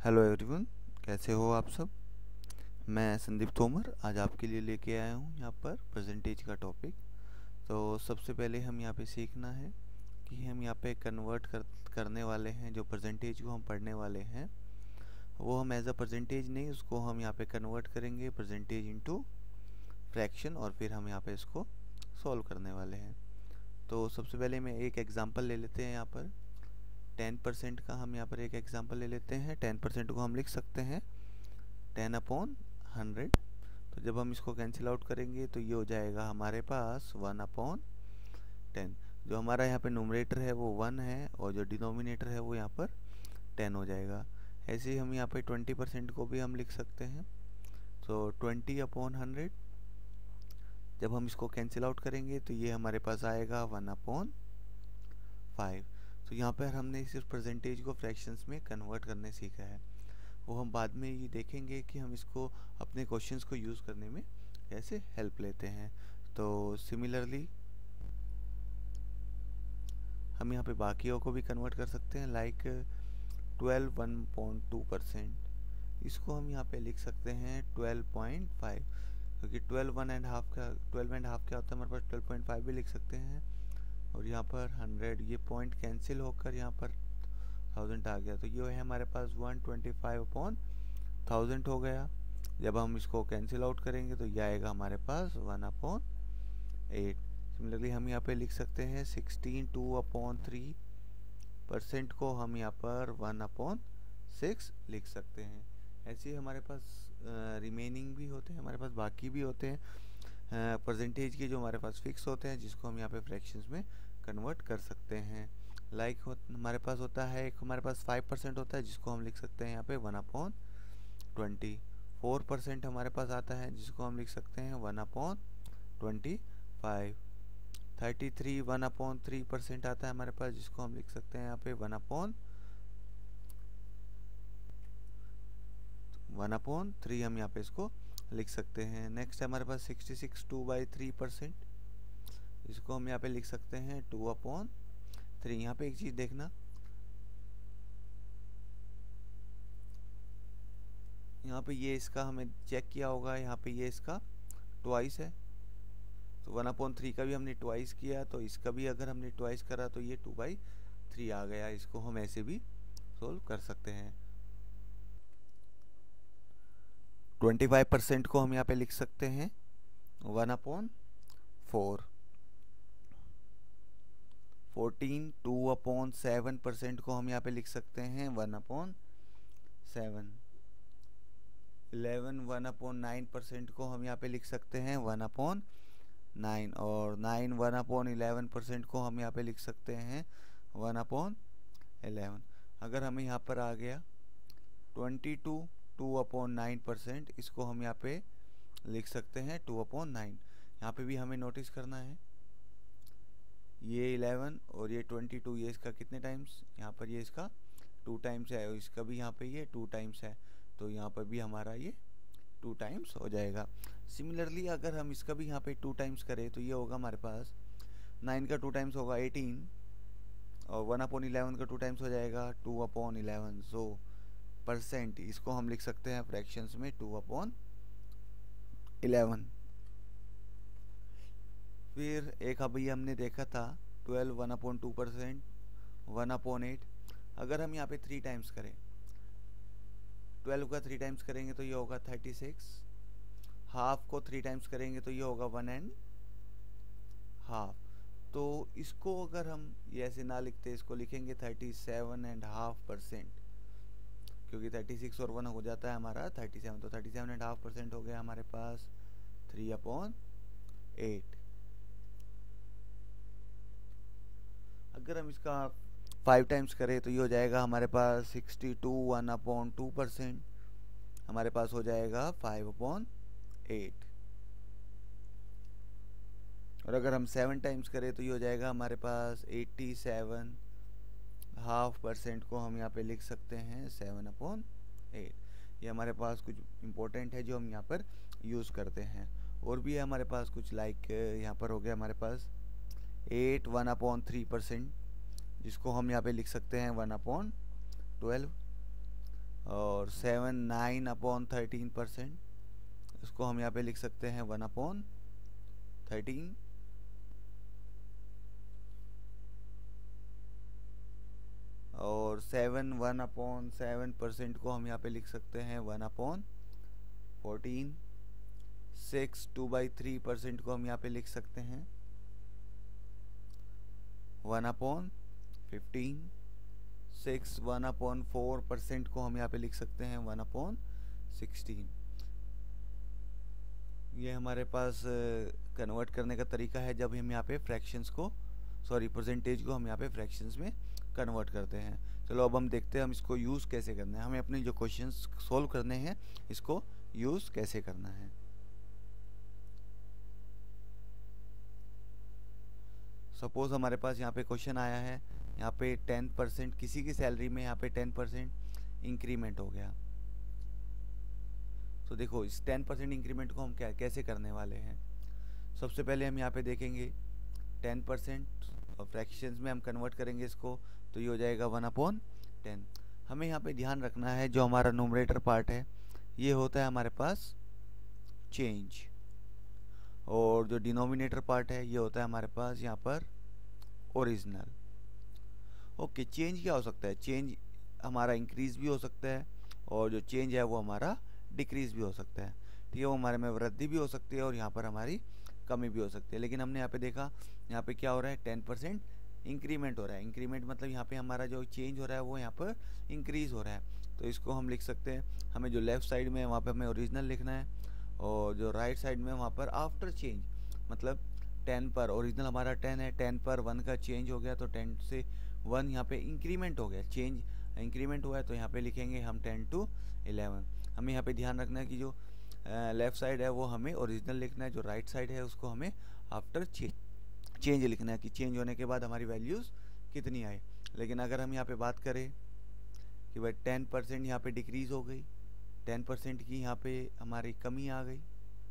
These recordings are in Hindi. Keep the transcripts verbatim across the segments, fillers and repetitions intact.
हेलो एवरीवन, कैसे हो आप सब। मैं संदीप तोमर आज आपके लिए लेके आया हूँ यहाँ पर परसेंटेज का टॉपिक। तो सबसे पहले हम यहाँ पे सीखना है कि हम यहाँ पे कन्वर्ट कर करने वाले हैं। जो परसेंटेज को हम पढ़ने वाले हैं वो हम एज अ परसेंटेज नहीं, उसको हम यहाँ पे कन्वर्ट करेंगे परसेंटेज इनटू फ्रैक्शन और फिर हम यहाँ पे इसको सॉल्व करने वाले हैं। तो सबसे पहले मैं एक एग्जांपल ले लेते हैं। यहाँ पर टेन परसेंट का हम यहाँ पर एक एग्जांपल ले लेते हैं। टेन परसेंट को हम लिख सकते हैं टेन अपॉन हंड्रेड। तो जब हम इसको कैंसिल आउट करेंगे तो ये हो जाएगा हमारे पास वन अपॉन टेन। जो हमारा यहाँ पे नोमिनेटर है वो वन है और जो डिनोमिनेटर है वो यहाँ पर टेन हो जाएगा। ऐसे ही हम यहाँ पे ट्वेंटी परसेंट को भी हम लिख सकते हैं। तो ट्वेंटी अपॉन हंड्रेड, जब हम इसको कैंसिल आउट करेंगे तो ये हमारे पास आएगा वन अपॉन फाइव। तो यहाँ पर हमने सिर्फ परसेंटेज को फ्रैक्शंस में कन्वर्ट करने सीखा है। वो हम बाद में ये देखेंगे कि हम इसको अपने क्वेश्चंस को यूज़ करने में कैसे हेल्प लेते हैं। तो सिमिलरली हम यहाँ पे बाकियों को भी कन्वर्ट कर सकते हैं। Like twelve one point two percent, इसको हम यहाँ पे लिख सकते हैं ट्वेल्व पॉइंट फाइव, क्योंकि ट्वेल्व वन एंड हाफ का ट्वेल्व एंड हाफ क्या होता है हमारे पास ट्वेल्व पॉइंट फाइव भी लिख सकते हैं। और यहाँ पर हंड्रेड, ये पॉइंट कैंसिल होकर यहाँ पर थाउजेंड आ गया। तो ये है हमारे पास one twenty five upon thousand हो गया। जब हम इसको कैंसिल आउट करेंगे तो ये आएगा हमारे पास वन अपॉन एट। सिमिलरली हम यहाँ पे लिख सकते हैं sixteen two upon three percent को हम यहाँ पर वन अपॉन सिक्स लिख सकते हैं। ऐसे ही हमारे पास रिमेनिंग भी होते हैं, हमारे पास बाकी भी होते हैं परसेंटेज के, जो हमारे पास फिक्स होते हैं, जिसको हम यहाँ पे फ्रैक्शंस में कन्वर्ट कर सकते हैं। लाइक like हमारे पास होता है एक हमारे पास फाइव परसेंट होता है, जिसको हम लिख सकते हैं यहाँ पे one upon twenty. Four percent हमारे पास आता है, जिसको हम लिख सकते हैं one upon twenty five. Thirty three one upon three percent आता है हमारे पास, जिसको हम लिख सकते हैं यहाँ पे one upon one upon three हम यहाँ पे इसको लिख सकते हैं। नेक्स्ट है हमारे पास sixty six two by three percent, इसको हम यहाँ पे लिख सकते हैं टू अपॉन थ्री। यहाँ पे एक चीज देखना, यहाँ पे ये इसका हमें चेक किया होगा, यहाँ पे ये इसका ट्वाइस है। तो वन अपॉन थ्री का भी हमने ट्वाइस किया, तो इसका भी अगर हमने ट्वाइस करा तो ये टू बाई थ्री आ गया। इसको हम ऐसे भी सोल्व कर सकते हैं। ट्वेंटी फाइव परसेंट को हम यहाँ पे लिख सकते हैं one upon four. Fourteen two upon seven percent को हम यहाँ पे लिख सकते हैं one upon seven. Eleven one upon nine percent को हम यहाँ पे लिख सकते हैं वन अपॉन नाइन। और nine one upon eleven percent को हम यहाँ पे लिख सकते हैं वन अपॉन इलेवन। अगर हमें यहाँ पर आ गया twenty two two upon nine percent, इसको हम यहाँ पे लिख सकते हैं टू अपॉन नाइन। यहाँ पे भी हमें नोटिस करना है ये इलेवन और ये ट्वेंटी टू, ये इसका कितने टाइम्स, यहाँ पर ये इसका टू टाइम्स है और इसका भी यहाँ पे ये टू टाइम्स है। तो यहाँ पर भी हमारा ये टू टाइम्स हो जाएगा। सिमिलरली अगर हम इसका भी यहाँ पे टू टाइम्स करें तो ये होगा हमारे पास नाइन का टू टाइम्स होगा एटीन, और वन अपॉन इलेवन का टू टाइम्स हो जाएगा two upon eleven. So percent इसको हम लिख सकते हैं फ्रैक्शंस में टू अपॉन इलेवन। फिर एक अभी हमने देखा था twelve one upon two percent one upon eight. अगर हम यहाँ पे थ्री टाइम्स करें, ट्वेल्व का थ्री टाइम्स करेंगे तो ये होगा थर्टी सिक्स। हाफ को थ्री टाइम्स करेंगे तो ये होगा वन एंड हाफ। तो इसको अगर हम ये ऐसे ना लिखते, इसको लिखेंगे thirty seven and half percent, क्योंकि थर्टी सिक्स और वन हो जाता है हमारा थर्टी सेवन। तो thirty seven and half percent हो गया हमारे पास थ्री अपॉन एट। अगर हम इसका फाइव टाइम्स करें तो ये हो जाएगा हमारे पास sixty two one upon two percent, हमारे पास हो जाएगा फाइव अपॉन एट। और अगर हम सेवन टाइम्स करें तो ये हो जाएगा हमारे पास एट्टी सेवन। हाफ परसेंट को हम यहाँ पे लिख सकते हैं सेवन अपॉन एट। ये हमारे पास कुछ इम्पोर्टेंट है जो हम यहाँ पर यूज़ करते हैं। और भी है हमारे पास कुछ, लाइक यहाँ पर हो गया हमारे पास eight one upon three percent, जिसको हम यहाँ पे लिख सकते हैं वन अपॉन ट्वेल्व। और seven nine upon thirteen percent, इसको हम यहाँ पे लिख सकते हैं वन अपॉन थर्टीन। और seven one upon seven percent को हम यहाँ पे लिख सकते हैं one upon fourteen. Six two by three percent को हम यहाँ पे लिख सकते हैं one upon fifteen. Six one upon four percent को हम यहाँ पे लिख सकते हैं वन अपॉन सिक्सटीन। ये हमारे पास कन्वर्ट uh, करने का तरीका है जब हम यहाँ पे फ्रैक्शंस को, सॉरी परसेंटेज को हम यहाँ पे फ्रैक्शंस में कन्वर्ट करते हैं। चलो अब हम देखते हैं हम इसको यूज़ कैसे करना है, हमें अपने जो क्वेश्चंस सोल्व करने हैं इसको यूज़ कैसे करना है। सपोज हमारे पास यहाँ पे क्वेश्चन आया है, यहाँ पे टेन परसेंट किसी की सैलरी में यहाँ पे टेन परसेंट इंक्रीमेंट हो गया। तो देखो इस टेन परसेंट इंक्रीमेंट को हम क्या कैसे करने वाले हैं। सबसे पहले हम यहाँ पे देखेंगे टेन परसेंट और फ्रैक्शंस में हम कन्वर्ट करेंगे इसको, तो ये हो जाएगा वन अपॉन टेन। हमें यहाँ पे ध्यान रखना है जो हमारा न्यूमरेटर पार्ट है ये होता है हमारे पास चेंज, और जो डिनोमिनेटर पार्ट है ये होता है हमारे पास यहाँ पर ओरिजिनल। ओके, चेंज क्या हो सकता है, चेंज हमारा इंक्रीज भी हो सकता है और जो चेंज है वो हमारा डिक्रीज भी हो सकता है। ठीक है, वो हमारे में वृद्धि भी हो सकती है और यहाँ पर हमारी कमी भी हो सकती है। लेकिन हमने यहाँ पे देखा यहाँ पे क्या हो रहा है, टेन परसेंट इंक्रीमेंट हो रहा है। इंक्रीमेंट मतलब यहाँ पे हमारा जो चेंज हो रहा है वो यहाँ पर इंक्रीज हो रहा है, तो इसको हम लिख सकते हैं। हमें जो लेफ्ट साइड में वहाँ पे हमें ओरिजिनल लिखना है और जो राइट साइड में वहाँ पर आफ्टर चेंज, मतलब टेन पर ओरिजिनल हमारा टेन है, टेन पर वन का चेंज हो गया तो टेन से वन यहाँ पे इंक्रीमेंट हो गया, चेंज इंक्रीमेंट हुआ है, तो यहाँ पे लिखेंगे हम टेन टू इलेवन। हमें यहाँ पे ध्यान रखना है कि जो लेफ़्ट साइड है वो हमें ओरिजिनल लिखना है, जो राइट साइड है उसको हमें आफ्टर चेंज लिखना है कि चेंज होने के बाद हमारी वैल्यूज़ कितनी आई। लेकिन अगर हम यहाँ पे बात करें कि भाई टेन परसेंट यहाँ पे डिक्रीज़ हो गई, टेन परसेंट की यहाँ पे हमारी कमी आ गई,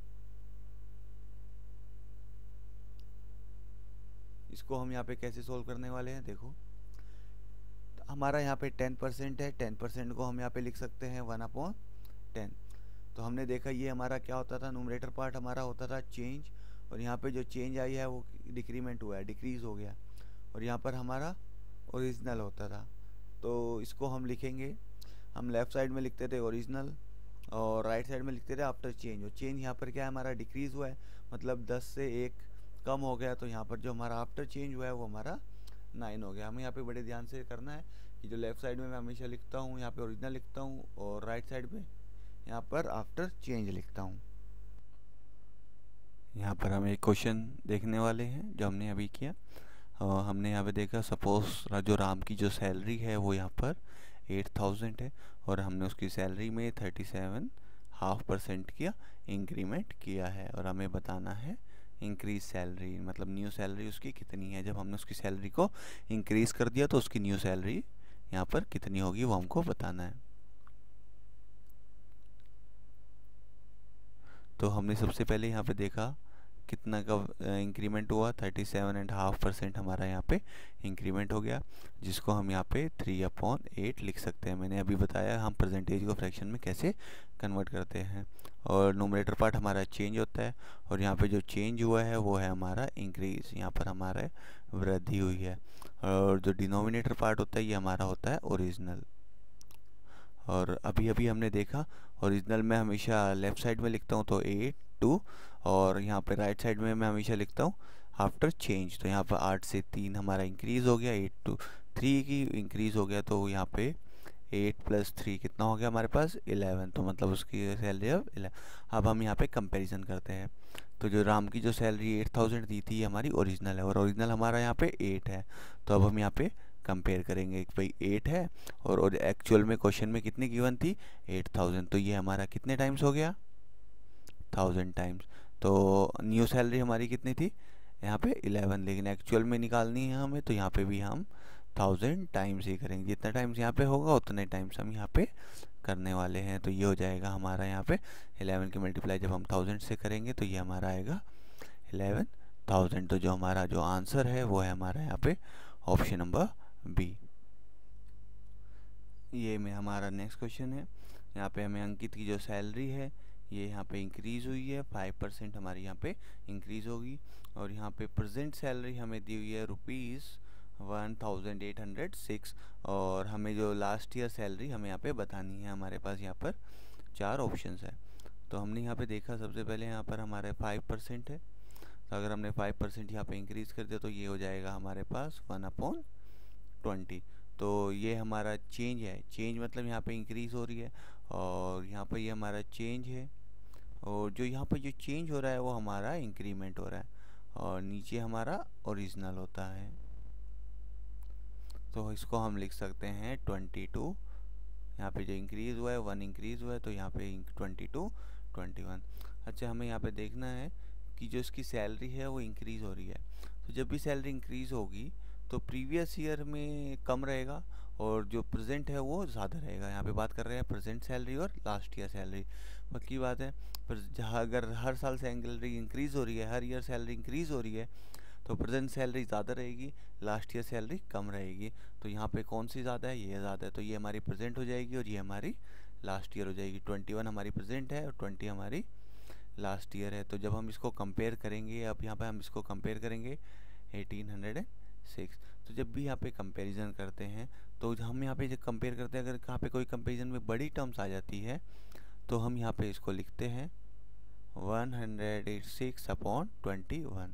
इसको हम यहाँ पे कैसे सोल्व करने वाले हैं। देखो हमारा यहाँ पे टेन परसेंट है, टेन परसेंट को हम यहाँ पे लिख सकते हैं वन अपॉन टेन। तो हमने देखा ये हमारा क्या होता था, न्यूमरेटर पार्ट हमारा होता था चेंज, और यहाँ पे जो चेंज आई है वो डिक्रीमेंट हुआ है, डिक्रीज हो गया, और यहाँ पर हमारा ओरिजिनल होता था। तो इसको हम लिखेंगे, हम लेफ़्ट साइड में लिखते थे ओरिजिनल और राइट साइड में लिखते थे आफ्टर चेंज। और चेंज यहाँ पर क्या है, हमारा डिक्रीज़ हुआ है, मतलब दस से एक कम हो गया, तो यहाँ पर जो हमारा आफ्टर चेंज हुआ है वो हमारा नाइन हो गया। हमें यहाँ पे बड़े ध्यान से करना है कि जो लेफ़्ट साइड में मैं हमेशा लिखता हूँ यहाँ पे ओरिजिनल लिखता हूँ और राइट साइड में यहाँ पर आफ्टर चेंज लिखता हूँ। यहाँ पर हम एक क्वेश्चन देखने वाले हैं जो हमने अभी किया, और हमने यहाँ पे देखा सपोज जो राम की जो सैलरी है वो यहाँ पर एट थाउजेंड है और हमने उसकी सैलरी में थर्टी सेवन हाफ परसेंट किया इंक्रीमेंट किया है, और हमें बताना है इंक्रीज सैलरी, मतलब न्यू सैलरी उसकी कितनी है। जब हमने उसकी सैलरी को इंक्रीज़ कर दिया तो उसकी न्यू सैलरी यहाँ पर कितनी होगी वो हमको बताना है। तो हमने सबसे पहले यहाँ पे देखा कितना का इंक्रीमेंट हुआ, thirty seven and half percent हमारा यहाँ पे इंक्रीमेंट हो गया, जिसको हम यहाँ पे थ्री अपॉन एट लिख सकते हैं। मैंने अभी बताया हम परसेंटेज को फ्रैक्शन में कैसे कन्वर्ट करते हैं। और न्यूमरेटर पार्ट हमारा चेंज होता है और यहाँ पे जो चेंज हुआ है वो है हमारा इंक्रीज़, यहाँ पर हमारा वृद्धि हुई है। और जो डिनोमिनेटर पार्ट होता है ये हमारा होता है ओरिजिनल। और अभी अभी हमने देखा ओरिजिनल में हमेशा लेफ़्ट साइड में लिखता हूँ तो एट टू, और यहाँ पे राइट साइड में मैं हमेशा लिखता हूँ आफ्टर चेंज। तो यहाँ पर आठ से तीन हमारा इंक्रीज़ हो गया, एट टू थ्री की इंक्रीज़ हो गया, तो यहाँ पे एट प्लस थ्री कितना हो गया हमारे पास इलेवन, तो मतलब उसकी सैलरी अब इलेवन। अब हम यहाँ पे कंपैरिजन करते हैं, तो जो राम की जो सैलरी एट थाउजेंड दी थी हमारी ओरिजिनल है और ओरिजिनल हमारा यहाँ पे एट है। तो अब हम यहाँ पे कंपेयर करेंगे कि भाई एट है और एक्चुअल में क्वेश्चन में कितनी गिवन थी एट थाउजेंड, तो ये हमारा कितने टाइम्स हो गया थाउजेंड टाइम्स। तो न्यू सैलरी हमारी कितनी थी यहाँ पे इलेवन, लेकिन एक्चुअल में निकालनी है हमें, तो यहाँ पे भी हम थाउजेंड टाइम्स ही करेंगे, जितना टाइम्स यहाँ पे होगा उतने टाइम्स हम यहाँ पे करने वाले हैं। तो ये हो जाएगा हमारा यहाँ पे इलेवन की मल्टीप्लाई जब हम थाउजेंड से करेंगे तो ये हमारा आएगा इलेवन थाउजेंड। तो जो हमारा जो आंसर है वो है हमारा यहाँ पे ऑप्शन नंबर बी। ये में हमारा नेक्स्ट क्वेश्चन है। यहाँ पे हमें अंकित की जो सैलरी है ये यहाँ पे इंक्रीज़ हुई है, फाइव परसेंट हमारी यहाँ पे इंक्रीज़ होगी। और यहाँ पे प्रेजेंट सैलरी हमें दी हुई है rupees one thousand eight hundred six, और हमें जो लास्ट ईयर सैलरी हमें यहाँ पे बतानी है। हमारे पास यहाँ पर चार ऑप्शंस है। तो हमने यहाँ पे देखा, सबसे पहले यहाँ पर हमारे फाइव परसेंट है। तो अगर हमने फाइव परसेंट यहाँ पे इंक्रीज़ कर दिया तो ये हो जाएगा हमारे पास वन अपॉन ट्वेंटी। तो ये हमारा चेंज है। चेंज मतलब यहाँ पे इंक्रीज़ हो रही है, और यहाँ पर ये हमारा चेंज है, और जो यहाँ पर जो चेंज हो रहा है वो हमारा इंक्रीमेंट हो रहा है, और नीचे हमारा ओरिजिनल होता है। तो इसको हम लिख सकते हैं ट्वेंटी टू। यहाँ पे जो इंक्रीज़ हुआ है वन इंक्रीज़ हुआ है, तो यहाँ पे ट्वेंटी टू ट्वेंटी वन। अच्छा, हमें यहाँ पे देखना है कि जो इसकी सैलरी है वो इंक्रीज़ हो रही है। तो जब भी सैलरी इंक्रीज़ होगी तो प्रीवियस ईयर में कम रहेगा, और जो प्रेजेंट है वो ज़्यादा रहेगा। यहाँ पे बात कर रहे हैं प्रेजेंट सैलरी और लास्ट ईयर सैलरी। पक्की बात है, पर जहाँ अगर हर साल सैलरी इंक्रीज़ हो रही है, हर ईयर सैलरी इंक्रीज़ हो रही है, तो प्रेजेंट सैलरी ज़्यादा रहेगी, लास्ट ईयर सैलरी कम रहेगी। तो यहाँ पे कौन सी ज़्यादा है? ये ज़्यादा है। तो ये हमारी प्रेजेंट हो जाएगी और ये हमारी लास्ट ईयर हो जाएगी। ट्वेंटी वन हमारी प्रेजेंट है और ट्वेंटी हमारी लास्ट ईयर है। तो जब हम इसको कंपेयर करेंगे, अब यहाँ पे हम इसको कंपेयर करेंगे एटीन हंड्रेड सिक्स। तो जब भी यहाँ पे कंपैरिजन करते हैं तो हम यहाँ पे जब कंपेयर करते हैं, अगर यहाँ पे कोई कंपैरिजन में बड़ी टर्म्स आ जाती है तो हम यहाँ पे इसको लिखते हैं one hundred eighty six upon twenty one.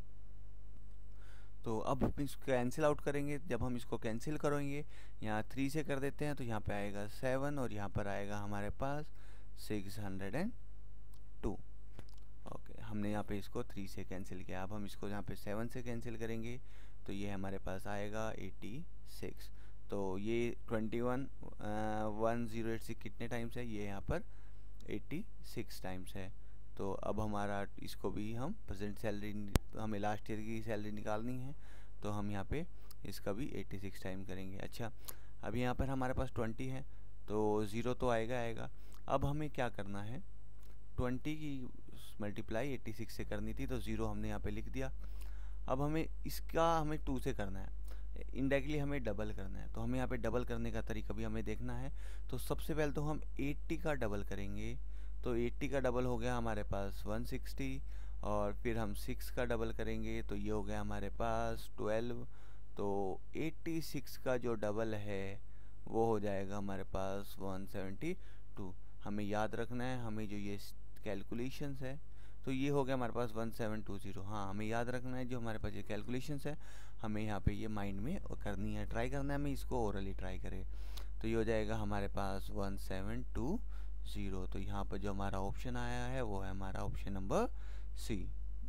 तो अब हम इसको कैंसिल आउट करेंगे। जब हम इसको कैंसिल करेंगे, यहाँ थ्री से कर देते हैं तो यहाँ पे आएगा सेवन, और यहाँ पर आएगा हमारे पास six hundred and two. Okay, हमने यहाँ पे इसको थ्री से कैंसिल किया। अब हम इसको यहाँ पे सेवन से कैंसिल करेंगे तो ये हमारे पास आएगा एटी सिक्स। तो ये twenty one one zero eight six कितने टाइम्स है? ये यहाँ पर एटी सिक्स टाइम्स है। तो अब हमारा इसको भी हम प्रेजेंट सैलरी, हमें लास्ट ईयर की सैलरी निकालनी है, तो हम यहाँ पे इसका भी एटी सिक्स टाइम करेंगे। अच्छा, अभी यहाँ पर हमारे पास ट्वेंटी है तो ज़ीरो तो आएगा आएगा। अब हमें क्या करना है, ट्वेंटी की मल्टीप्लाई एटी सिक्स से करनी थी, तो ज़ीरो हमने यहाँ पे लिख दिया। अब हमें इसका हमें टू से करना है, इनडायरेक्टली हमें डबल करना है। तो हमें यहाँ पे डबल करने का तरीका भी हमें देखना है। तो सबसे पहले तो हम एट्टी का डबल करेंगे। तो एट्टी का डबल हो गया हमारे पास वन सिक्सटी, और फिर हम सिक्स का डबल करेंगे तो ये हो गया हमारे पास ट्वेल्व। तो एट्टी सिक्स का जो डबल है वो हो जाएगा हमारे पास वन सेवेंटी टू। हमें याद रखना है, हमें जो ये कैलकुलेशंस है, तो ये हो गया हमारे पास वन सेवन टू ज़ीरो। हाँ, हमें याद रखना है जो हमारे पास ये कैलकुलेशंस है, हमें यहाँ पे ये माइंड में करनी है, ट्राई करना है, हमें इसको ओरली ट्राई करें। तो ये हो जाएगा हमारे पास वन सेवन टू ज़ीरो। तो यहाँ पर जो हमारा ऑप्शन आया है वो है हमारा ऑप्शन नंबर सी।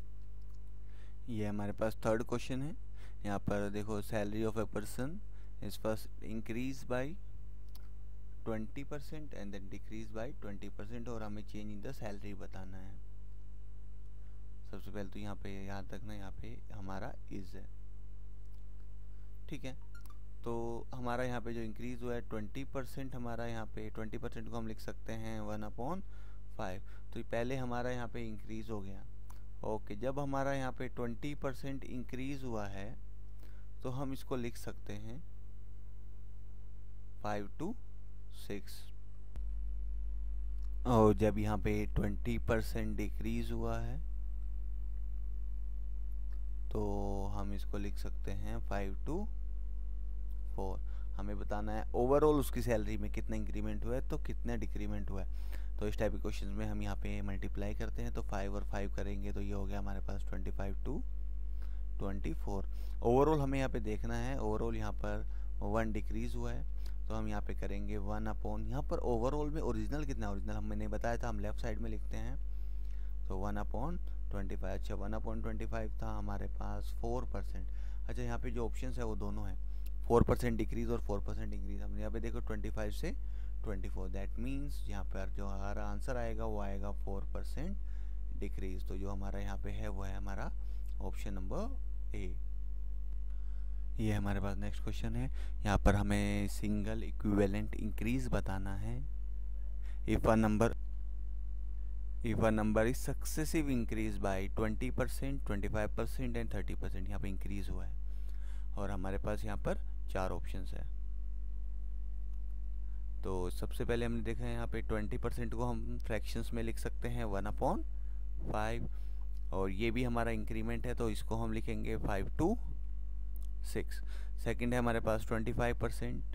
ये हमारे पास थर्ड क्वेश्चन है। यहाँ पर देखो, salary of a person is first increase by twenty percent and then decrease by twenty percent, और हमें चेंज इन द सैलरी बताना है। सबसे पहले तो यहाँ पे याद रखना, यहाँ पे हमारा इज है, ठीक है। तो हमारा यहाँ पे जो इंक्रीज हुआ है ट्वेंटी परसेंट, हमारा यहाँ पे ट्वेंटी परसेंट को हम लिख सकते हैं वन अपॉन फाइव। तो पहले हमारा यहाँ पे इंक्रीज हो गया। ओके, जब हमारा यहाँ पे ट्वेंटी परसेंट इंक्रीज हुआ है तो हम इसको लिख सकते हैं फाइव टू सिक्स, और जब यहाँ पे ट्वेंटी परसेंट डिक्रीज हुआ है तो हम इसको लिख सकते हैं फाइव टू फोर। हमें बताना है ओवरऑल उसकी सैलरी में कितना इंक्रीमेंट हुआ है तो कितना डिक्रीमेंट हुआ है। तो इस टाइप के क्वेश्चन में हम यहाँ पे मल्टीप्लाई करते हैं, तो फाइव और फाइव करेंगे तो ये हो गया हमारे पास twenty five to twenty four. Overall हमें यहाँ पे देखना है, ओवरऑल यहाँ पर वन डिक्रीज हुआ है, तो हम यहाँ पे करेंगे वन अपॉन, यहाँ पर ओवरऑल में ओरिजिनल कितना, ओरिजिनल हमने बताया था हम लेफ्ट साइड में लिखते हैं, तो वन अपॉन ट्वेंटी फाइव। अच्छा, वन अपॉन ट्वेंटी फाइव था हमारे पास फोर परसेंट। अच्छा, यहाँ पे जो ऑप्शन है वो दोनों हैं, फोर परसेंट डिक्रीज और फोर परसेंट इंक्रीज। हमने यहाँ पे देखो ट्वेंटी फाइव से ट्वेंटी फोर, दैट मीन्स यहाँ पर जो हमारा आंसर आएगा वो आएगा फोर परसेंट डिक्रीज। तो जो हमारा यहाँ पे है वो है हमारा ऑप्शन नंबर ए। ये हमारे पास नेक्स्ट क्वेश्चन है। यहाँ पर हमें सिंगल इक्विवेलेंट इंक्रीज बताना है। If a number if a number is successive increase by twenty percent, twenty five percent and thirty percent, यहाँ पे इंक्रीज हुआ है और हमारे पास यहाँ पर चार ऑप्शंस है। तो सबसे पहले हमने देखा है यहाँ पे ट्वेंटी परसेंट को हम फ्रैक्शंस में लिख सकते हैं वन अपॉन फाइव, और ये भी हमारा इंक्रीमेंट है तो इसको हम लिखेंगे फाइव टू सिक्स। सेकेंड है हमारे पास ट्वेंटी फाइव परसेंट,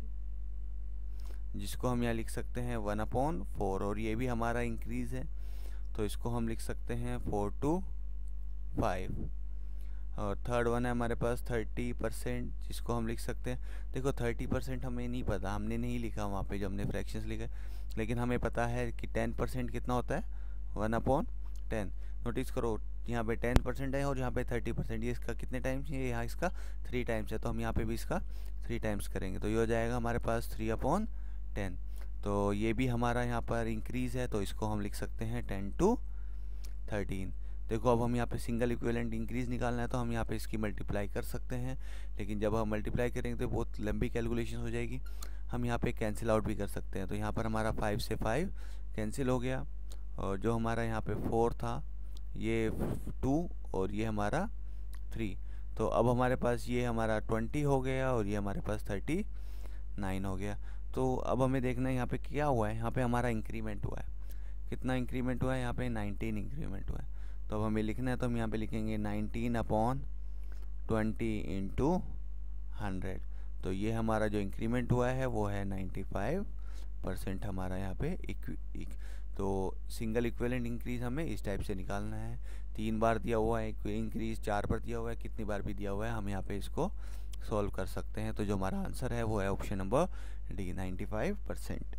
जिसको हम यहाँ लिख सकते हैं वन अपॉन फोर, और ये भी हमारा इंक्रीज़ है तो इसको हम लिख सकते हैं फोर टू फाइव। और थर्ड वन है हमारे पास थर्टी परसेंट, जिसको हम लिख सकते हैं, देखो थर्टी परसेंट हमें नहीं पता, हमने नहीं लिखा वहाँ पे जब हमने फ्रैक्शंस लिखे, लेकिन हमें पता है कि टेन परसेंट कितना होता है वन अपॉन टेन। नोटिस करो यहाँ पे टेन परसेंट है और यहाँ पे थर्टी परसेंट, ये इसका कितने टाइम्स है, यहाँ इसका थ्री टाइम्स है, तो हम यहाँ पे भी इसका थ्री टाइम्स करेंगे तो ये हो जाएगा हमारे पास थ्री अपॉन टेन। तो ये भी हमारा यहाँ पर इंक्रीज़ है तो इसको हम लिख सकते हैं टेन टू थर्टीन। देखो अब हम यहाँ पे सिंगल इक्विवेलेंट इंक्रीज़ निकालना है तो हम यहाँ पे इसकी मल्टीप्लाई कर सकते हैं, लेकिन जब हम मल्टीप्लाई करेंगे तो बहुत लंबी कैलकुलेशन हो जाएगी। हम यहाँ पे कैंसिल आउट भी कर सकते हैं, तो यहाँ पर हमारा फाइव से फाइव कैंसिल हो गया, और जो हमारा यहाँ पे फोर था ये टू और ये हमारा थ्री, तो अब हमारे पास ये हमारा ट्वेंटी हो गया और ये हमारे पास थर्टी नाइन हो गया। तो अब हमें देखना है यहाँ पे क्या हुआ है, यहाँ पे हमारा इंक्रीमेंट हुआ है, कितना इंक्रीमेंट हुआ है, यहाँ पे नाइनटीन इंक्रीमेंट हुआ है। तो अब हमें लिखना है तो हम यहाँ पे लिखेंगे nineteen upon twenty into hundred, तो ये हमारा जो इंक्रीमेंट हुआ है वो है नाइन्टी फाइव परसेंट हमारा यहाँ पे इक्व इक, तो सिंगल इक्विवेलेंट इंक्रीज़ हमें इस टाइप से निकालना है। तीन बार दिया हुआ है इंक्रीज़, चार बार दिया हुआ है, कितनी बार भी दिया हुआ है हम यहाँ पे इसको सॉल्व कर सकते हैं। तो जो हमारा आंसर है वो है option number D ninety five percent.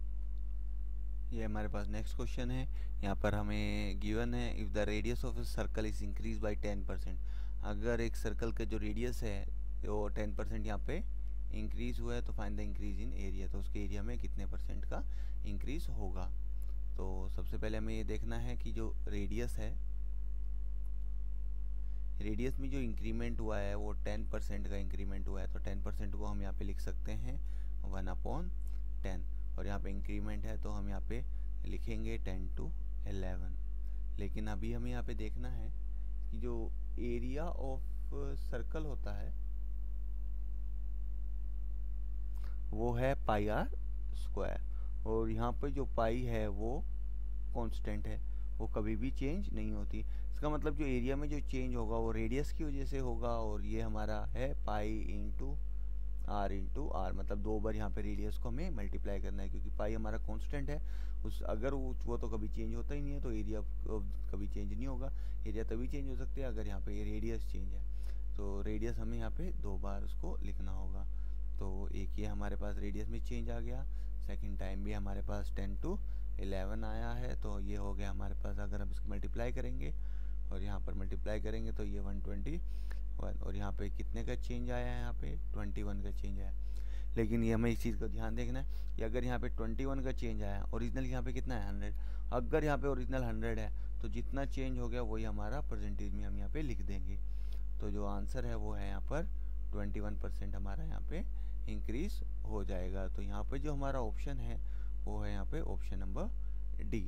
ये हमारे पास नेक्स्ट क्वेश्चन है, यहाँ पर हमें गिवन है if the radius of a circle is increase by ten percent, अगर एक सर्कल का जो रेडियस है वो टेन परसेंट यहाँ पे इंक्रीज हुआ है तो find the increase in area, तो उसके एरिया में कितने परसेंट का इंक्रीज होगा। तो सबसे पहले हमें ये देखना है कि जो रेडियस है, रेडियस में जो इंक्रीमेंट हुआ है वो टेन परसेंट का इंक्रीमेंट हुआ है, तो टेन परसेंट को हम यहाँ पे लिख सकते हैं वन अपॉन टेन, और यहाँ पे इंक्रीमेंट है तो हम यहाँ पे लिखेंगे टेन टू एलेवन। लेकिन अभी हमें यहाँ पे देखना है कि जो एरिया ऑफ सर्कल होता है वो है पाई आर स्क्वायर, और यहाँ पर जो पाई है वो कांस्टेंट है, वो कभी भी चेंज नहीं होती। इसका मतलब जो एरिया में जो चेंज होगा वो रेडियस की वजह से होगा, और ये हमारा है pi into R into R, मतलब दो बार यहाँ पे रेडियस को हमें मल्टीप्लाई करना है, क्योंकि पाई हमारा कांस्टेंट है, उस अगर वो वो तो कभी चेंज होता ही नहीं है, तो एरिया कभी चेंज नहीं होगा। एरिया तभी चेंज हो सकती है अगर यहाँ पे रेडियस चेंज है, तो रेडियस हमें यहाँ पे दो बार उसको लिखना होगा। तो एक ये हमारे पास रेडियस में चेंज आ गया, सेकेंड टाइम भी हमारे पास टेन टू एलेवन आया है, तो ये हो गया हमारे पास, अगर हम इसको मल्टीप्लाई करेंगे और यहाँ पर मल्टीप्लाई करेंगे तो ये वन ट्वेंटी वन, और यहाँ पे कितने का चेंज आया है, यहाँ पे ट्वेंटी वन का चेंज आया। लेकिन ये हमें इस चीज़ का ध्यान देखना है कि अगर यहाँ पे ट्वेंटी वन का चेंज आया, ओरिजिनल यहाँ पे कितना है हंड्रेड, अगर यहाँ पे ओरिजिनल हंड्रेड है तो जितना चेंज हो गया वही हमारा परसेंटेज में हम यहाँ पे लिख देंगे। तो जो आंसर है वो है यहाँ पर ट्वेंटी वन परसेंट हमारा यहाँ पे इंक्रीज हो जाएगा। तो यहाँ पे जो हमारा ऑप्शन है वो है यहाँ पे ऑप्शन नंबर डी।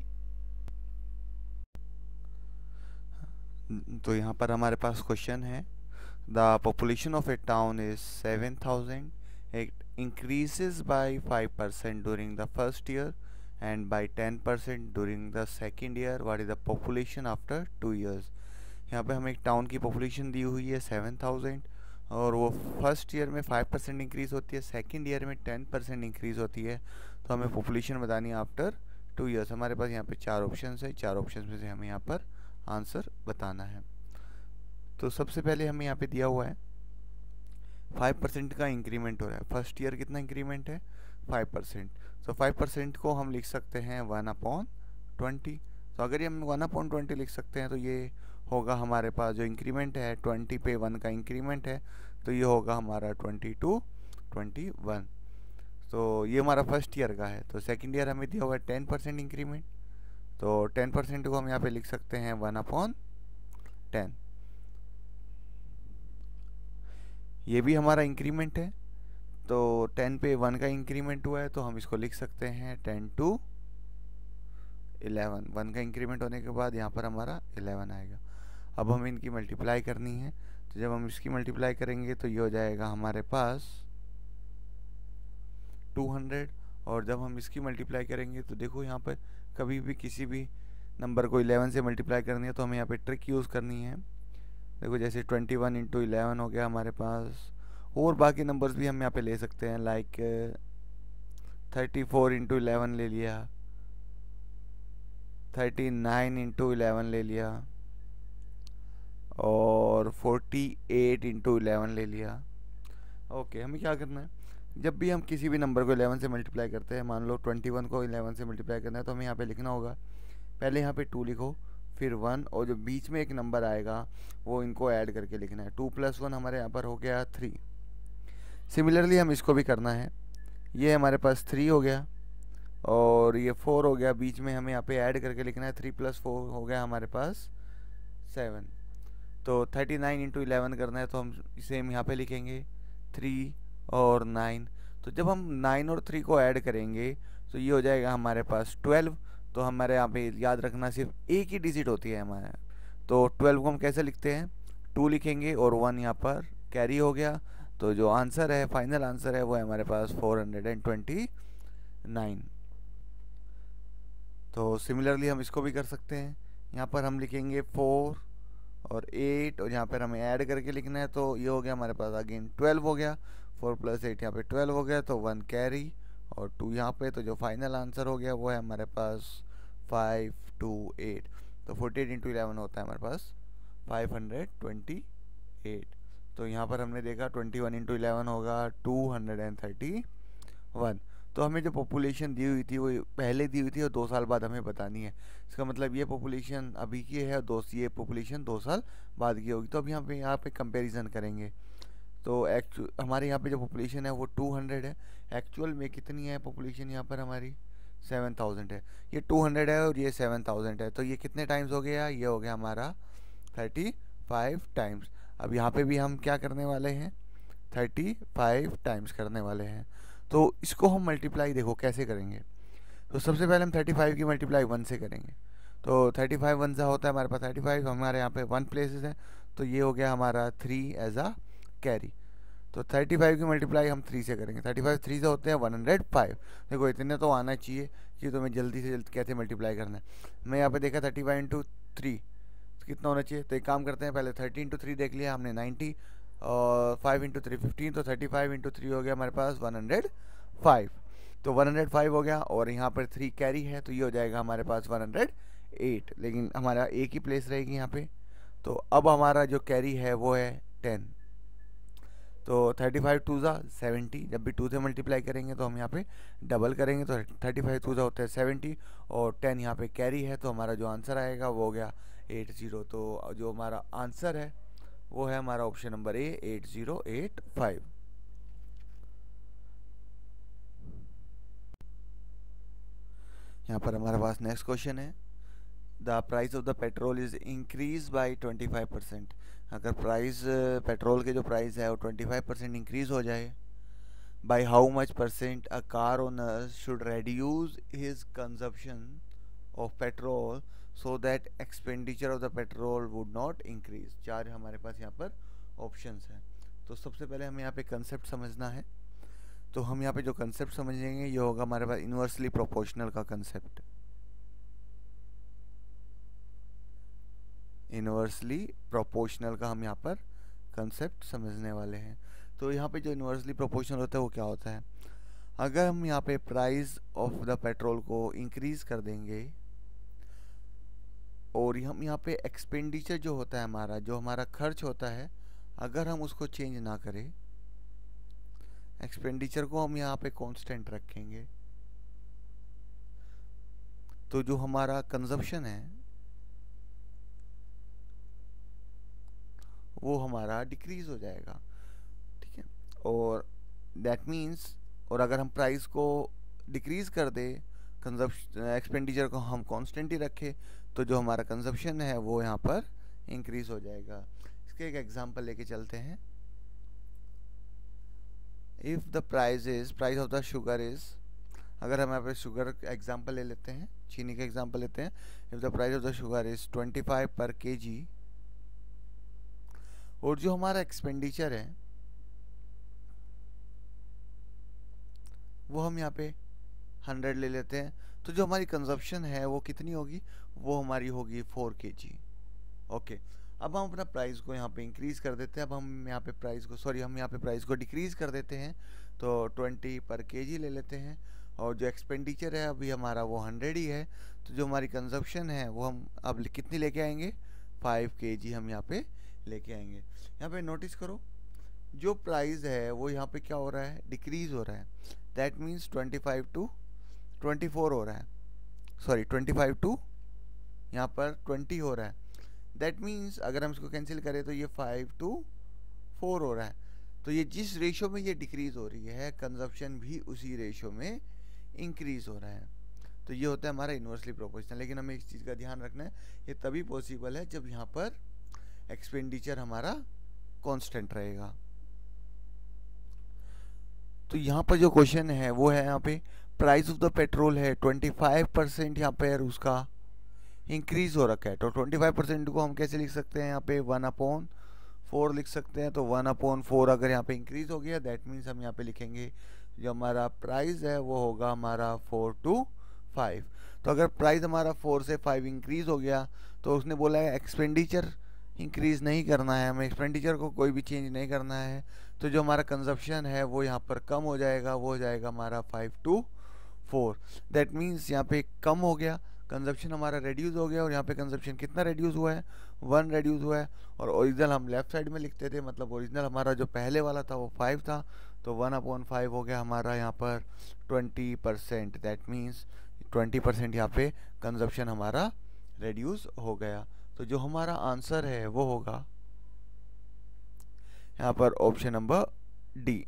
तो यहाँ पर हमारे पास क्वेश्चन है, the population of a town is seven thousand, it increases by five percent during the first year and by ten percent during the second year, what is the population after two years. यहाँ पे हमें एक टाउन की पॉपुलेशन दी हुई है सेवन थाउजेंड, और वो फर्स्ट ईयर में फाइव परसेंट इंक्रीज़ होती है, सेकेंड ईयर में टेन परसेंट इंक्रीज़ होती है। तो हमें पॉपुलेशन बतानी है आफ्टर टू ईयर्स। हमारे पास यहाँ पे चार ऑप्शन है, चार ऑप्शन में से हमें यहाँ पर आंसर बताना है। तो सबसे पहले हमें यहाँ पे दिया हुआ है फाइव परसेंट का इंक्रीमेंट हो रहा है, फर्स्ट ईयर कितना इंक्रीमेंट है फाइव परसेंट, तो फाइव परसेंट को हम लिख सकते हैं वन अपॉन ट्वेंटी। तो अगर ये हम वन अपॉन ट्वेंटी लिख सकते हैं तो ये होगा हमारे पास जो इंक्रीमेंट है ट्वेंटी पे वन का इंक्रीमेंट है, तो ये होगा हमारा ट्वेंटी टू ट्वेंटी वन। तो ये हमारा फर्स्ट ईयर का है। तो सेकंड ईयर हमें दिया हुआ है टेन परसेंट इंक्रीमेंट, तो टेन परसेंट को हम यहाँ पे लिख सकते हैं वन अपॉन टेन। ये भी हमारा इंक्रीमेंट है, तो टेन पे वन का इंक्रीमेंट हुआ है, तो हम इसको लिख सकते हैं टेन टू इलेवन। वन का इंक्रीमेंट होने के बाद यहाँ पर हमारा इलेवन आएगा। अब हमें इनकी मल्टीप्लाई करनी है, तो जब हम इसकी मल्टीप्लाई करेंगे तो ये हो जाएगा हमारे पास टू हंड्रेड, और जब हम इसकी मल्टीप्लाई करेंगे तो देखो यहाँ पर कभी भी किसी भी नंबर को इलेवन से मल्टीप्लाई करनी है तो हमें यहाँ पे ट्रिक यूज़ करनी है। देखो जैसे ट्वेंटी वन इंटू इलेवन हो गया हमारे पास, और बाकी नंबर्स भी हम यहाँ पे ले सकते हैं, like thirty four into eleven ले लिया, थर्टी नाइन इंटू इलेवन ले लिया, और फोर्टी एट इंटू इलेवन ले लिया। ओके, हमें क्या करना है, जब भी हम किसी भी नंबर को इलेवन से मल्टीप्लाई करते हैं, मान लो ट्वेंटी वन को इलेवन से मल्टीप्लाई करना है, तो हमें यहाँ पे लिखना होगा, पहले यहाँ पे टू लिखो, फिर वन, और जो बीच में एक नंबर आएगा वो इनको ऐड करके लिखना है। टू प्लस वन हमारे यहाँ पर हो गया थ्री। सिमिलरली हम इसको भी करना है, ये हमारे पास थ्री हो गया और ये फोर हो गया, बीच में हमें यहाँ पे ऐड करके लिखना है, थ्री प्लस फोर हो गया हमारे पास सेवन। तो थर्टी नाइन इंटू इलेवन करना है तो हम सेम यहाँ पे लिखेंगे थ्री और नाइन। तो जब हम नाइन और थ्री को ऐड करेंगे तो ये हो जाएगा हमारे पास ट्वेल्व। तो हमारे यहाँ पे याद रखना सिर्फ एक ही डिजिट होती है हमारे, तो ट्वेल्व को हम कैसे लिखते हैं, टू लिखेंगे और वन यहाँ पर कैरी हो गया। तो जो आंसर है, फाइनल आंसर है, वो है हमारे पास फोर हंड्रेड ट्वेंटी नाइन। तो सिमिलरली हम इसको भी कर सकते हैं, यहाँ पर हम लिखेंगे फोर और एट, और यहाँ पर हमें ऐड करके लिखना है, तो ये हो गया हमारे पास अगेन ट्वेल्व हो गया, फोर प्लस एट यहाँ पे ट्वेल्व हो गया, तो वन कैरी और टू यहाँ पे। तो जो फाइनल आंसर हो गया वो है हमारे पास फाइव टू एट। तो फोर्टी एट इंटू इलेवन होता है हमारे पास फाइव हंड्रेड ट्वेंटी एट। तो यहाँ पर हमने देखा ट्वेंटी वन इंटू इलेवन होगा टू हंड्रेड थर्टी वन। तो हमें जो पॉपुलेशन दी हुई थी वो पहले दी हुई थी और दो साल बाद हमें बतानी है। इसका मतलब ये पॉपुलेशन अभी की है, दो ये पॉपुलेशन दो साल बाद की होगी। तो अब यहाँ पे यहाँ पे कंपैरिजन करेंगे, तो एक्चुअल हमारे यहाँ पे जो पॉपुलेशन है वो टू हंड्रेड है, एक्चुअल में कितनी है पॉपुलेशन यहाँ पर हमारी सेवन थाउजेंड है। ये टू हंड्रेड है और ये सेवन थाउजेंड है, तो ये कितने टाइम्स हो गया, ये हो गया हमारा थर्टी फाइव टाइम्स। अब यहाँ पे भी हम क्या करने वाले हैं, थर्टी फाइव टाइम्स करने वाले हैं। तो इसको हम मल्टीप्लाई देखो कैसे करेंगे। तो सबसे पहले हम थर्टी फाइव की मल्टीप्लाई वन से करेंगे। तो थर्टी फाइव वन सा होता है हमारे पास थर्टी फाइव, हमारे यहाँ पे वन प्लेसेस है, तो ये हो गया हमारा थ्री एज आ कैरी। तो थर्टी फाइव की मल्टीप्लाई हम थ्री से करेंगे, थर्टी फाइव थ्री से होते हैं वन हंड्रेड फाइव। देखो इतने तो आना चाहिए कि तुम्हें जल्दी से जल्दी कैसे मल्टीप्लाई करना है। मैं यहाँ पे देखा थर्टी फाइव इंटू थ्री कितना होना चाहिए, तो एक काम करते हैं, पहले थर्टी इंटू थ्री देख लिया हमने नाइन्टी, और फाइव इंटू थ्री फिफ्टीन, तो थर्टी फाइव इंटू थ्री हो गया हमारे पास वन हंड्रेड फाइव। तो वन हंड्रेड फाइव हो गया, और यहाँ पर थ्री कैरी है तो ये हो जाएगा हमारे पास वन हंड्रेड एट, लेकिन हमारा एक ही प्लेस रहेगी यहाँ पे। तो अब हमारा जो कैरी है वो है टेन। तो थर्टी फाइव टू ज़ा सेवेंटी, जब भी टू से मल्टीप्लाई करेंगे तो हम यहाँ पे डबल करेंगे, तो थर्टी फाइव टू ज़ा होता है सेवेंटी, और टेन यहाँ पे कैरी है, तो हमारा जो आंसर आएगा वो हो गया एट ज़ीरो। तो जो हमारा आंसर है वो है हमारा option number A, eight zero eight five. यहाँ पर हमारे पास नेक्स्ट क्वेश्चन है, the price of the petrol is increase by twenty five percent. अगर प्राइस पेट्रोल के जो प्राइस है वो ट्वेंटी फाइव परसेंट इंक्रीज हो जाए, by how much percent a car owner should reduce his consumption of petrol so that expenditure of the petrol would not increase. चार हमारे पास यहाँ पर ऑप्शंस हैं। तो सबसे पहले हमें यहाँ पे कंसेप्ट समझना है, तो हम यहाँ पे जो कंसेप्ट समझेंगे ये होगा हमारे पास इन्वर्सली प्रोपोर्शनल का कंसेप्ट। इन्वर्सली प्रोपोर्शनल का हम यहाँ पर कंसेप्ट समझने वाले हैं। तो यहाँ पे जो इन्वर्सली प्रोपोर्शनल होता है वो क्या होता है, अगर हम यहाँ पे प्राइस ऑफ द पेट्रोल को इंक्रीज कर देंगे और हम यहाँ पे एक्सपेंडिचर जो होता है हमारा, जो हमारा खर्च होता है, अगर हम उसको चेंज ना करें, एक्सपेंडिचर को हम यहाँ पे कांस्टेंट रखेंगे, तो जो हमारा कंजप्शन है वो हमारा डिक्रीज हो जाएगा, ठीक है। और दैट मीन्स, और अगर हम प्राइस को डिक्रीज कर दे, कंजप्शन एक्सपेंडिचर को हम कांस्टेंट ही रखें, तो जो हमारा कंजप्शन है वो यहाँ पर इंक्रीज हो जाएगा। इसके एक एग्जांपल लेके चलते हैं। If the price is price of the sugar is, अगर हम यहाँ पे शुगर एग्जांपल ले लेते हैं, चीनी का एग्जांपल लेते हैं। If the price of the sugar is twenty five per K जी, और जो हमारा एक्सपेंडिचर है वो हम यहाँ पे हंड्रेड ले लेते हैं, तो जो हमारी कंजप्शन है वो कितनी होगी, वो हमारी होगी फोर के जी। ओके, अब हम अपना प्राइस को यहाँ पे इंक्रीज़ कर देते हैं। अब हम यहाँ पे प्राइस को सॉरी हम यहाँ पे प्राइस को डिक्रीज़ कर देते हैं, तो ट्वेंटी पर केजी ले लेते हैं। और जो एक्सपेंडिचर है अभी हमारा वो हंड्रेड ही है, तो जो हमारी कंजप्शन है वो हम अब कितनी लेके आएंगे, फाइव केजी हम यहाँ पे लेके आएंगे। यहाँ पे नोटिस करो, जो प्राइस है वो यहाँ पे क्या हो रहा है, डिक्रीज़ हो रहा है। That means twenty five to twenty four हो रहा है, सॉरी ट्वेंटी फाइव टू यहाँ पर ट्वेंटी हो रहा है। दैट मीन्स अगर हम इसको कैंसिल करें तो ये फाइव टू फोर हो रहा है। तो ये जिस रेशो में ये डिक्रीज़ हो रही है, कंजप्शन भी उसी रेशो में इंक्रीज़ हो रहा है। तो ये होता है हमारा इन्वर्सली प्रोपोर्शनल। लेकिन हमें इस चीज़ का ध्यान रखना है, ये तभी पॉसिबल है जब यहाँ पर एक्सपेंडिचर हमारा कांस्टेंट रहेगा। तो यहाँ पर जो क्वेश्चन है वो है, यहाँ पे प्राइस ऑफ द पेट्रोल है ट्वेंटी फाइव परसेंट यहाँ पर उसका इंक्रीज हो रखा है। तो ट्वेंटी फाइव परसेंट को हम कैसे लिख सकते हैं, यहाँ पे वन अपॉन फोर लिख सकते हैं। तो वन अपॉन फोर अगर यहाँ पे इंक्रीज हो गया, दैट मीन्स हम यहाँ पे लिखेंगे जो हमारा प्राइस है वो होगा हमारा फोर टू फाइव। तो अगर प्राइस हमारा फोर से फाइव इंक्रीज हो गया, तो उसने बोला है एक्सपेंडिचर इंक्रीज नहीं करना है, हमें एक्सपेंडिचर को कोई भी चेंज नहीं करना है। तो जो हमारा कंजप्शन है वो यहाँ पर कम हो जाएगा, वो हो जाएगा हमारा five two four. That means यहाँ पे कम हो गया, कंजप्शन हमारा रेड्यूस हो गया। और यहाँ पे कंजप्शन कितना रेड्यूस हुआ है, वन रेड्यूस हुआ है। और ओरिजिनल हम लेफ्ट साइड में लिखते थे, मतलब ओरिजिनल हमारा जो पहले वाला था वो फाइव था, तो वन अपॉन फाइव हो गया हमारा यहाँ पर twenty percent. That means twenty percent यहाँ पे कंजप्शन हमारा रेड्यूस हो गया। तो जो हमारा आंसर है वो होगा यहाँ पर ऑप्शन नंबर डी।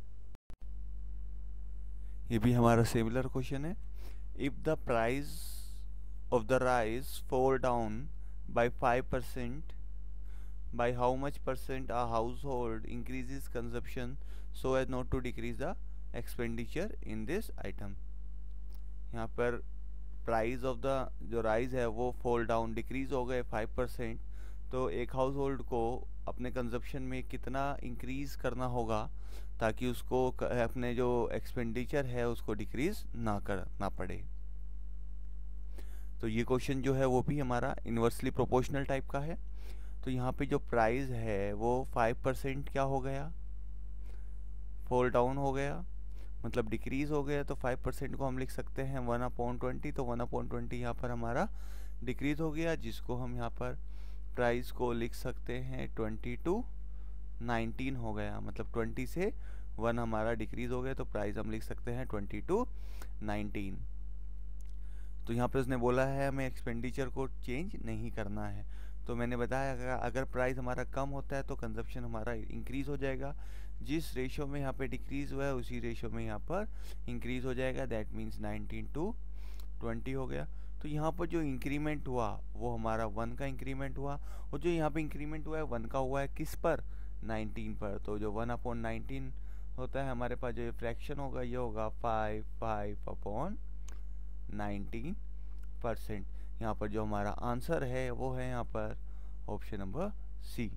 ये भी हमारा सिमिलर क्वेश्चन है। If the price of the rice fall down by five percent, by how much percent a household increases consumption so as not to decrease the expenditure in this item। यहाँ पर प्राइस ऑफ द जो राइस है वो फॉल डाउन डिक्रीज हो गए फाइव परसेंट, तो एक हाउस होल्ड को अपने कंजप्शन में कितना इंक्रीज करना होगा ताकि उसको अपने जो एक्सपेंडिचर है उसको डिक्रीज ना करना पड़े। तो ये क्वेश्चन जो है वो भी हमारा इन्वर्सली प्रोपोर्शनल टाइप का है। तो यहाँ पे जो प्राइस है वो फाइव परसेंट क्या हो गया, फॉल डाउन हो गया, मतलब डिक्रीज हो गया। तो फाइव परसेंट को हम लिख सकते हैं वन अपॉन ट्वेंटी। तो वन अपॉन ट्वेंटी यहाँ पर हमारा डिक्रीज हो गया, जिसको हम यहाँ पर प्राइस को लिख सकते हैं ट्वेंटी टू नाइनटीन हो गया, मतलब ट्वेंटी से वन हमारा डिक्रीज हो गया। तो प्राइस हम लिख सकते हैं ट्वेंटी टू नाइनटीन। तो यहाँ पे उसने बोला है हमें एक्सपेंडिचर को चेंज नहीं करना है। तो मैंने बताया अगर, अगर प्राइस हमारा कम होता है तो कंजप्शन हमारा इंक्रीज हो जाएगा, जिस रेशो में यहाँ पे डिक्रीज हुआ है उसी रेशो में यहाँ पर इंक्रीज हो जाएगा। That means nineteen to twenty हो गया। तो यहाँ पर जो इंक्रीमेंट हुआ वो हमारा वन का इंक्रीमेंट हुआ, और जो यहाँ पे इंक्रीमेंट हुआ है वन का हुआ है किस पर, नाइनटीन पर। तो जो वन अपॉन नाइनटीन होता है हमारे पास, जो फ्रैक्शन होगा ये होगा five five upon nineteen percent. यहाँ पर जो हमारा आंसर है वो है यहाँ पर ऑप्शन नंबर सी।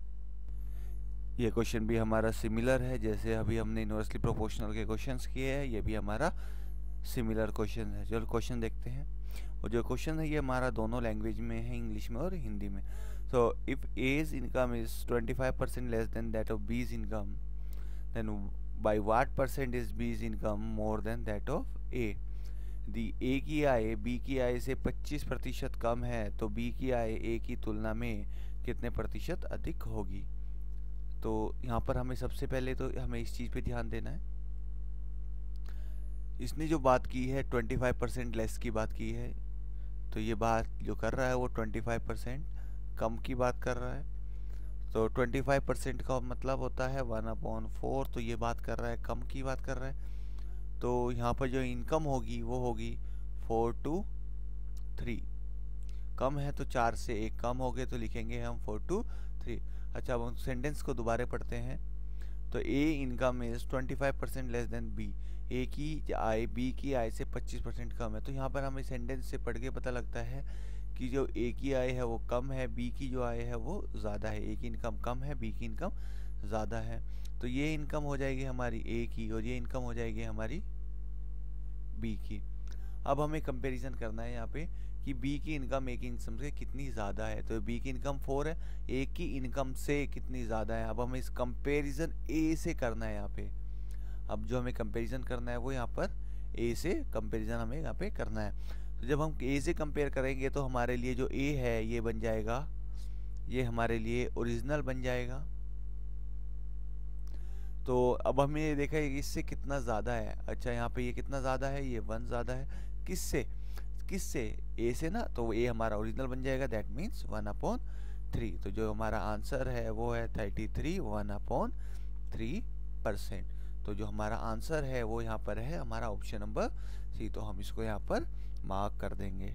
ये क्वेश्चन भी हमारा सिमिलर है, जैसे अभी हमने इन्वर्सली प्रोपोर्शनल के क्वेश्चंस किए हैं, ये भी हमारा सिमिलर क्वेश्चन है। चलो क्वेश्चन देखते हैं। और जो क्वेश्चन है ये हमारा दोनों लैंग्वेज में है, इंग्लिश में और हिंदी में। So if A's income is twenty five percent less than that of B's income, then by what percent is B's income more than that of A. दी ए की आय बी की आय से पच्चीस प्रतिशत कम है, तो बी की आय ए की तुलना में कितने प्रतिशत अधिक होगी। तो यहाँ पर हमें सबसे पहले तो हमें इस चीज़ पे ध्यान देना है, इसने जो बात की है ट्वेंटी फाइव परसेंट लेस की बात की है, तो ये बात जो कर रहा है वो ट्वेंटी फाइव परसेंट कम की बात कर रहा है। तो ट्वेंटी फाइव परसेंट का मतलब होता है वन अपॉन फोर, तो ये बात कर रहा है कम की बात कर रहा है। तो यहाँ पर जो इनकम होगी वो होगी फोर टू थ्री। कम है तो चार से एक कम हो गए, तो लिखेंगे हम फोर टू थ्री। अच्छा, अब हम सेंटेंस को दोबारा पढ़ते हैं। तो A income is twenty five percent less than B, A की आय बी की आय से पच्चीस परसेंट कम है। तो यहाँ पर हमें सेंटेंस से पढ़ के पता लगता है कि जो ए की आय है वो कम है, बी की जो आय है वो ज़्यादा है। ए की इनकम कम है, बी की इनकम ज़्यादा है। तो ये इनकम हो जाएगी हमारी ए की, और ये इनकम हो जाएगी हमारी बी की। अब हमें कंपैरिजन करना है यहाँ पे कि बी की इनकम ए की इनकम से कितनी ज़्यादा है। तो बी की इनकम फोर है, ए की इनकम से कितनी ज़्यादा है। अब हमें इस कंपैरिजन ए से करना है यहाँ पे। अब जो हमें कंपैरिजन करना है वो यहाँ पर ए से कंपैरिजन हमें यहाँ पे करना है। तो जब हम ए से कंपेयर करेंगे तो हमारे लिए जो ए है ये बन जाएगा, ये हमारे लिए ओरिजिनल बन जाएगा। तो अब हमने देखा है कि इससे कितना ज़्यादा है। अच्छा यहाँ पे ये कितना ज़्यादा है, ये वन ज़्यादा है। किससे किससे ए से ना, तो ए हमारा ओरिजिनल बन जाएगा, that means one upon three. तो जो हमारा आंसर है वो है thirty three one upon three percent. तो जो हमारा आंसर है वो यहाँ पर है हमारा ऑप्शन नंबर सी। तो हम इसको यहाँ पर मार्क कर देंगे।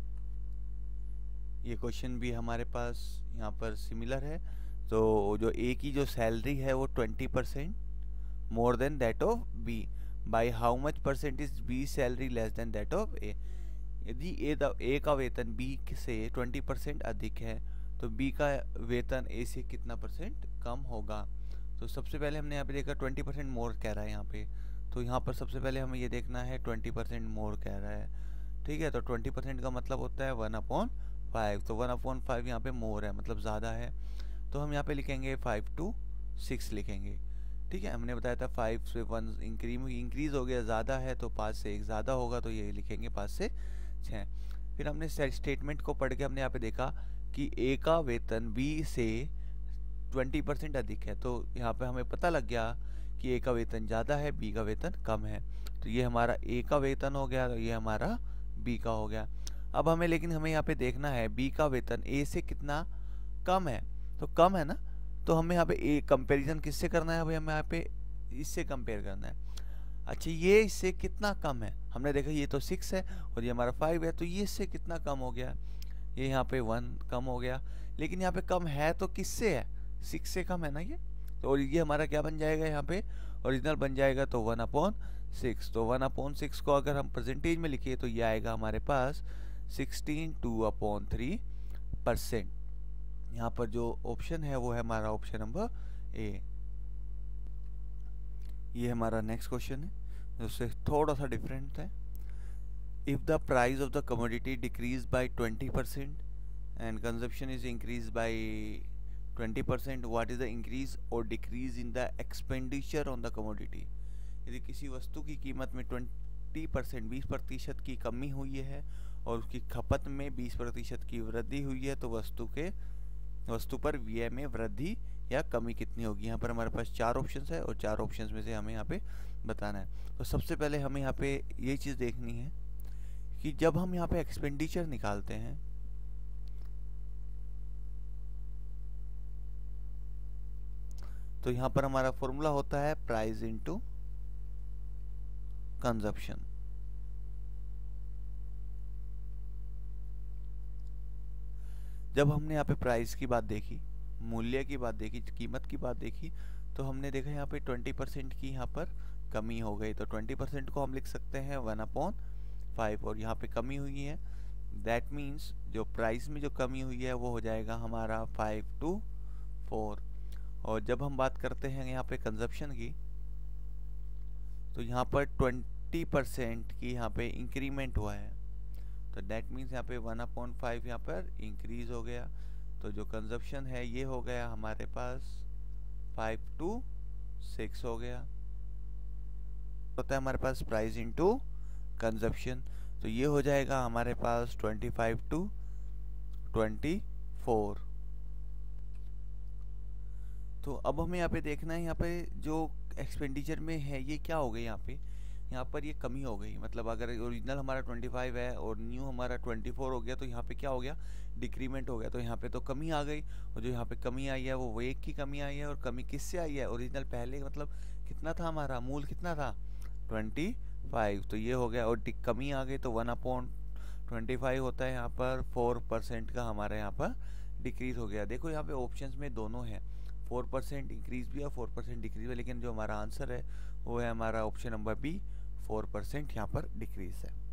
ये क्वेश्चन भी हमारे पास यहाँ पर सिमिलर है। तो जो ए की जो सैलरी है वो twenty percent more than that of B, by how much percent is B salary less than that of A. यदि ए ए का वेतन बी से ट्वेंटी परसेंट अधिक है तो बी का वेतन ए से कितना परसेंट कम होगा। तो सबसे पहले हमने यहाँ पे देखा ट्वेंटी परसेंट मोर कह रहा है यहाँ पे। तो यहाँ पर सबसे पहले हमें ये देखना है ट्वेंटी परसेंट मोर कह रहा है, ठीक है। तो ट्वेंटी परसेंट का मतलब होता है वन अपॉन फाइव। तो वन अपॉन फाइव यहाँ पे मोर है, मतलब ज़्यादा है। तो हम यहाँ पे लिखेंगे फाइव टू सिक्स लिखेंगे, ठीक है। हमने बताया था फाइव से वन इंक्रीज इंक्रीज हो गया, ज़्यादा है तो पाँच से एक ज़्यादा होगा, तो ये लिखेंगे पाँच से छः। फिर हमने स्टेटमेंट को पढ़ के हमने यहाँ पे देखा कि ए का वेतन बी से ट्वेंटी परसेंट अधिक है। तो यहाँ पे हमें पता लग गया कि ए का वेतन ज़्यादा है, बी का वेतन कम है। तो ये हमारा ए का वेतन हो गया, तो ये हमारा बी का हो गया। अब हमें लेकिन हमें यहाँ पे देखना है बी का वेतन ए से कितना कम है। तो कम है ना, तो हमें यहाँ पे ए कंपेरिजन किससे करना है भाई, हमें यहाँ पे इससे कंपेयर करना है। अच्छा ये इससे कितना कम है, हमने देखा ये तो सिक्स है और ये हमारा फाइव है, तो ये इससे कितना कम हो गया, ये यहाँ पे वन कम हो गया। लेकिन यहाँ पे कम है तो किससे है, सिक्स से कम है ना ये। तो और ये हमारा क्या बन जाएगा यहाँ पे, ओरिजिनल बन जाएगा। तो वन अपॉन सिक्स, तो वन अपॉन सिक्स को अगर हम परसेंटेज में लिखिए तो ये आएगा हमारे पास sixteen two upon three percent. यहाँ पर जो ऑप्शन है वो है हमारा ऑप्शन नंबर ए। ये हमारा नेक्स्ट क्वेश्चन है, उससे थोड़ा सा डिफरेंट है। If the price of the commodity decrease by twenty percent and consumption is increase by twenty percent, what is the increase और decrease in the expenditure on the commodity. यदि किसी वस्तु की कीमत में ट्वेंटी परसेंट बीस प्रतिशत की कमी हुई है और उसकी खपत में बीस प्रतिशत की वृद्धि हुई है, तो वस्तु के वस्तु पर व्यय में वृद्धि या कमी कितनी होगी। यहाँ पर हमारे पास चार ऑप्शंस है और चार ऑप्शंस में से हमें यहाँ पे बताना है। तो सबसे पहले हमें यहाँ पे ये चीज़ देखनी है कि जब हम यहाँ पे एक्सपेंडिचर निकालते हैं तो यहाँ पर हमारा फॉर्मूला होता है प्राइस इनटू कंजप्शन। जब हमने यहाँ पे प्राइस की बात देखी, मूल्य की बात देखी, कीमत की बात देखी, तो हमने देखा यहाँ पे ट्वेंटी परसेंट की यहाँ पर कमी हो गई। तो ट्वेंटी परसेंट को हम लिख सकते हैं वन अपॉन फाइव और यहाँ पे कमी हुई है, दैट मीन्स जो प्राइस में जो कमी हुई है वो हो जाएगा हमारा फाइव टू फोर। और जब हम बात करते हैं यहाँ पे कंजप्शन की, तो यहाँ पर ट्वेंटी परसेंट की यहाँ पे इंक्रीमेंट हुआ है, तो दैट मीन्स यहाँ पे वन अपॉन फाइव यहाँ पर इंक्रीज हो गया। तो जो कंजप्शन है ये हो गया हमारे पास फाइव टू सिक्स हो गया। होता है हमारे पास प्राइस इनटू कंजप्शन, तो ये हो जाएगा हमारे पास twenty five to twenty four. तो अब हमें यहाँ पे देखना है यहाँ पे जो एक्सपेंडिचर में है ये क्या हो गई, यहाँ पे यहाँ पर ये कमी हो गई। मतलब अगर ओरिजिनल हमारा ट्वेंटी फाइव है और न्यू हमारा ट्वेंटी फोर हो गया, तो यहाँ पे क्या हो गया, डिक्रीमेंट हो गया। तो यहाँ पे तो कमी आ गई, और जो यहाँ पे कमी आई है वो एक की कमी आई है। और कमी किससे आई है, ओरिजिनल पहले मतलब कितना था हमारा, मूल कितना था ट्वेंटी फाइव, तो ये हो गया। और कमी आ गई तो वन अपॉन ट्वेंटी फाइव होता है यहाँ पर फोर परसेंट का हमारे यहाँ पर डिक्रीज हो गया। देखो यहाँ पे ऑप्शंस में दोनों है, फोर परसेंट इंक्रीज भी और फोर परसेंट डिक्रीज भी, लेकिन जो हमारा आंसर है वो है हमारा option number B, four percent यहाँ पर डिक्रीज है।